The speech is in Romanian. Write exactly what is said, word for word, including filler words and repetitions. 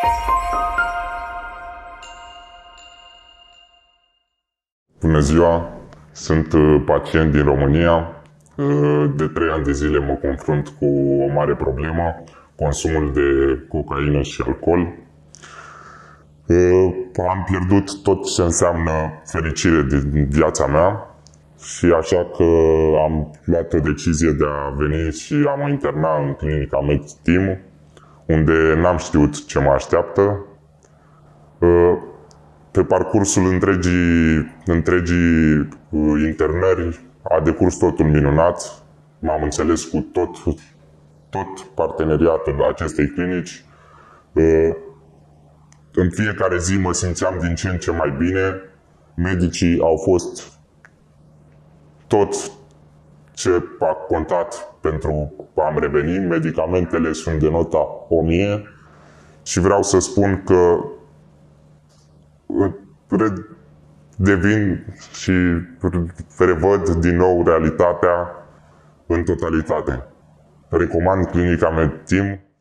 Bună ziua! Sunt pacient din România. De trei ani de zile mă confrunt cu o mare problemă, consumul de cocaină și alcool. Am pierdut tot ce înseamnă fericire din viața mea și așa că am luat o decizie de a veni și am internat în clinica MedTeam, unde n-am știut ce mă așteaptă. Pe parcursul întregii, întregii internări a decurs totul minunat. M-am înțeles cu tot, tot parteneriatul acestei clinici. În fiecare zi mă simțeam din ce în ce mai bine. Medicii au fost tot ce a contat pentru a-mi reveni. Medicamentele sunt de nota o mie și vreau să spun că devin și revăd din nou realitatea în totalitate. Recomand clinica MedTeam.